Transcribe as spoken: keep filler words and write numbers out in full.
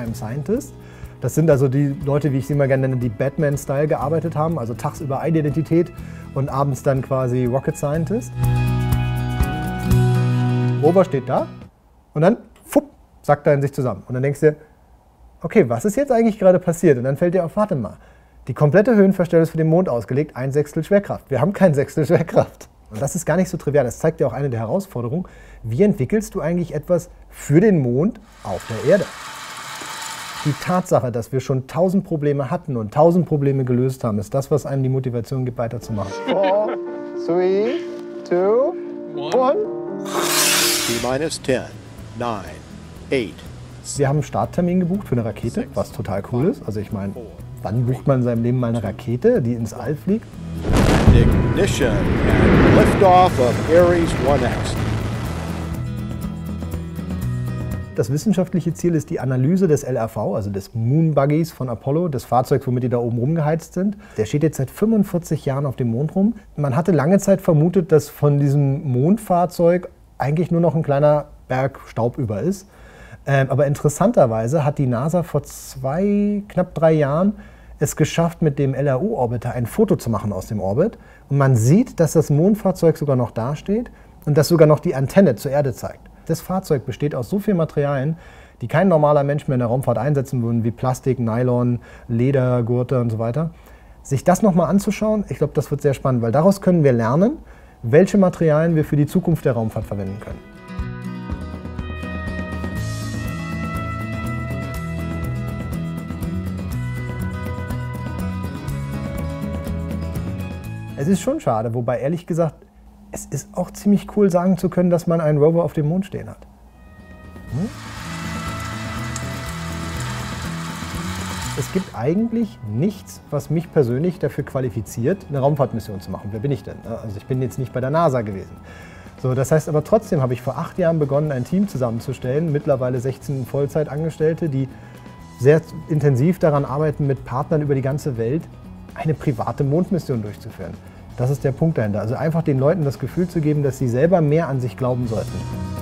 Fulltime Scientist. Das sind also die Leute, wie ich sie immer gerne nenne, die Batman-Style gearbeitet haben, also tagsüber Identität und abends dann quasi Rocket Scientist. Rover steht da und dann, fupp, sackt er in sich zusammen. Und dann denkst du dir, okay, was ist jetzt eigentlich gerade passiert? Und dann fällt dir auf, warte mal, die komplette Höhenverstellung ist für den Mond ausgelegt, ein Sechstel Schwerkraft. Wir haben kein Sechstel Schwerkraft. Und das ist gar nicht so trivial. Das zeigt dir auch eine der Herausforderungen. Wie entwickelst du eigentlich etwas für den Mond auf der Erde? Die Tatsache, dass wir schon tausend Probleme hatten und tausend Probleme gelöst haben, ist das, was einem die Motivation gibt, weiterzumachen. Four, three, two, one. T-minus ten, nine, eight. Wir haben einen Starttermin gebucht für eine Rakete, was total cool ist. Also ich meine, wann bucht man in seinem Leben mal eine Rakete, die ins All fliegt? Ignition and liftoff of Ares one X. Das wissenschaftliche Ziel ist die Analyse des L R V, also des Moon Buggies von Apollo, des Fahrzeugs, womit die da oben rumgeheizt sind. Der steht jetzt seit fünfundvierzig Jahren auf dem Mond rum. Man hatte lange Zeit vermutet, dass von diesem Mondfahrzeug eigentlich nur noch ein kleiner Berg Staub über ist. Ähm, aber interessanterweise hat die NASA vor zwei, knapp drei Jahren es geschafft, mit dem L R U-Orbiter ein Foto zu machen aus dem Orbit. Und man sieht, dass das Mondfahrzeug sogar noch dasteht und dass sogar noch die Antenne zur Erde zeigt. Das Fahrzeug besteht aus so vielen Materialien, die kein normaler Mensch mehr in der Raumfahrt einsetzen würde, wie Plastik, Nylon, Leder, Gurte und so weiter. Sich das nochmal anzuschauen, ich glaube, das wird sehr spannend, weil daraus können wir lernen, welche Materialien wir für die Zukunft der Raumfahrt verwenden können. Es ist schon schade, wobei ehrlich gesagt, es ist auch ziemlich cool sagen zu können, dass man einen Rover auf dem Mond stehen hat. Hm? Es gibt eigentlich nichts, was mich persönlich dafür qualifiziert, eine Raumfahrtmission zu machen. Wer bin ich denn? Also ich bin jetzt nicht bei der NASA gewesen. So, das heißt aber trotzdem habe ich vor acht Jahren begonnen, ein Team zusammenzustellen, mittlerweile sechzehn Vollzeitangestellte, die sehr intensiv daran arbeiten, mit Partnern über die ganze Welt eine private Mondmission durchzuführen. Das ist der Punkt dahinter. Also einfach den Leuten das Gefühl zu geben, dass sie selber mehr an sich glauben sollten.